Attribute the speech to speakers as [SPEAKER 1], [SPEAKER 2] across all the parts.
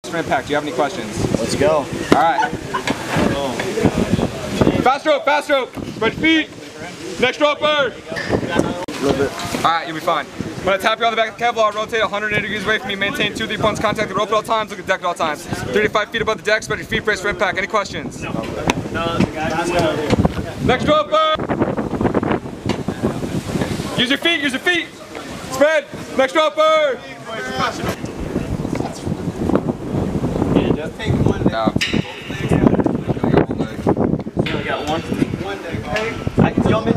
[SPEAKER 1] Impact, do you have any questions?
[SPEAKER 2] Let's go.
[SPEAKER 1] Alright. Fast rope, spread your feet. Next roper. Alright, you'll be fine. I'm going to tap you on the back of the Kevlar, rotate 180 degrees away from you, maintain 2-3 points contact with the rope at all times, look at the deck at all times. 35 feet above the deck, spread your feet, brace for impact. Any questions? No. Next roper! Use your feet! Spread! Next roper!
[SPEAKER 3] Just take one leg.
[SPEAKER 1] No.
[SPEAKER 3] You only got one leg. Okay. I can jump it.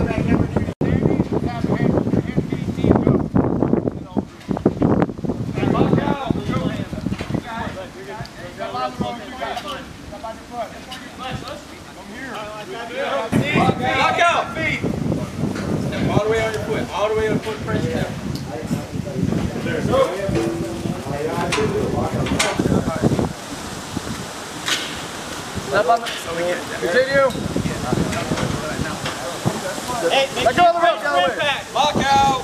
[SPEAKER 3] Lock out! Feet! Step all the way on your foot. All the way on your foot. Press down. There. Go!
[SPEAKER 1] Continue!
[SPEAKER 3] Hey, let go of the rope,
[SPEAKER 1] Lock out!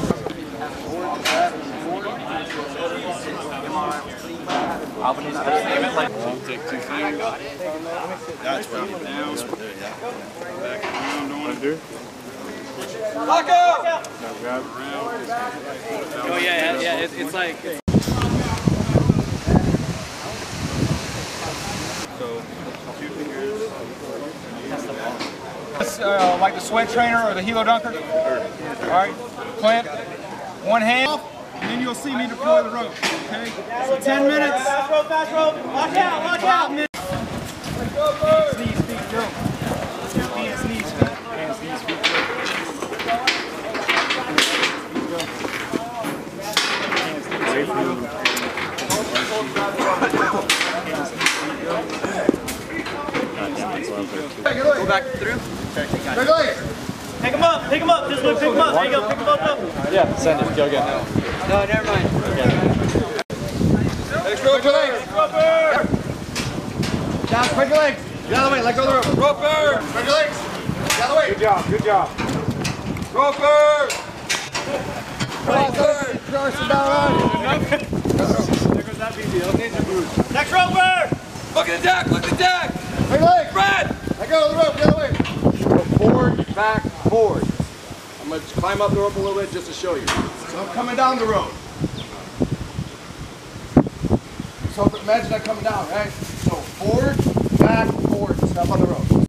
[SPEAKER 4] Take 2 fingers. That's right. Down. Back around. Don't want to do.
[SPEAKER 1] Lock out!
[SPEAKER 4] Now grab around.
[SPEAKER 3] Oh yeah, it's like.
[SPEAKER 4] So 2 fingers.
[SPEAKER 1] Like the sweat trainer or the helo dunker. Alright, clamp, one hand, and then you'll see me deploy the rope. Okay? So 10 minutes.
[SPEAKER 3] Fast rope. Watch out, watch out.
[SPEAKER 1] Sneeze, feet, go. Hands, knees, feet. Hands, knees, feet, go.
[SPEAKER 3] Go back through. Pick him up. Just look, pick him up. There you go, pick him both up.
[SPEAKER 2] Yeah, send it. Go again.
[SPEAKER 3] No, never mind.
[SPEAKER 1] Next roper.
[SPEAKER 2] Down, spread your legs. Get out of the way, let go of the rope.
[SPEAKER 1] Roper.
[SPEAKER 2] Spread your legs. Get out of the way.
[SPEAKER 1] Good job. Roper.
[SPEAKER 3] Next roper!
[SPEAKER 1] Look at the deck.
[SPEAKER 2] Spread your legs.
[SPEAKER 1] Spread.
[SPEAKER 2] Let go of the rope, get out of the way. Go forward, back, forward. I'm going to climb up the rope a little bit just to show you. So I'm coming down the rope. So imagine I'm coming down, right? So forward, back, forward, step on the rope.